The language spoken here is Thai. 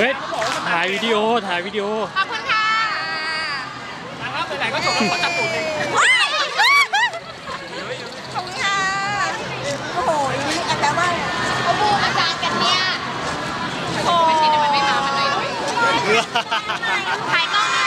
เฮ้ยถ่ายวิดีโอถ่ายวิดีโอขอบคุณค่ะนะครับไหนๆก็จบแล้วขอจับตูดเลยขอบคุณค่ะโอ้โหอาจารย์ว่าเขาบูอาจารย์กันเนี่ยโอ้ยมันไม่มามันเลยถ่ายกล้อง